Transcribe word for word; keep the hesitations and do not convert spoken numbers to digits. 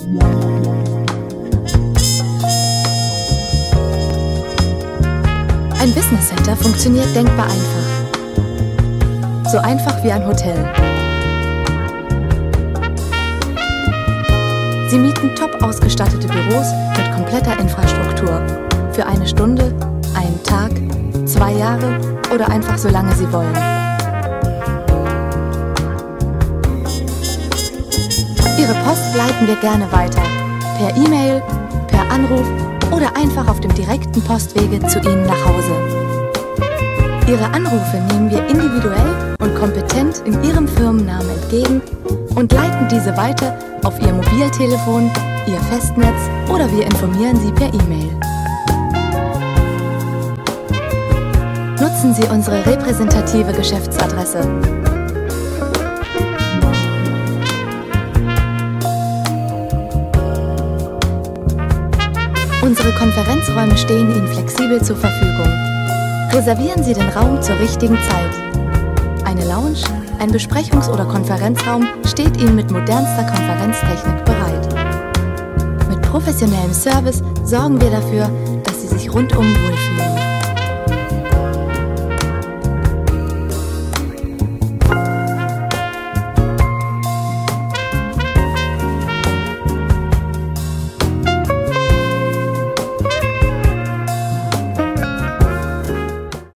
Ein Business Center funktioniert denkbar einfach. So einfach wie ein Hotel. Sie mieten top ausgestattete Büros mit kompletter Infrastruktur. Für eine Stunde, einen Tag, zwei Jahre oder einfach so lange Sie wollen. Ihre Post leiten wir gerne weiter. Per E-Mail, per Anruf oder einfach auf dem direkten Postwege zu Ihnen nach Hause. Ihre Anrufe nehmen wir individuell und kompetent in Ihrem Firmennamen entgegen und leiten diese weiter auf Ihr Mobiltelefon, Ihr Festnetz oder wir informieren Sie per E-Mail. Nutzen Sie unsere repräsentative Geschäftsadresse. Unsere Konferenzräume stehen Ihnen flexibel zur Verfügung. Reservieren Sie den Raum zur richtigen Zeit. Eine Lounge, ein Besprechungs- oder Konferenzraum steht Ihnen mit modernster Konferenztechnik bereit. Mit professionellem Service sorgen wir dafür, dass Sie sich rundum wohlfühlen.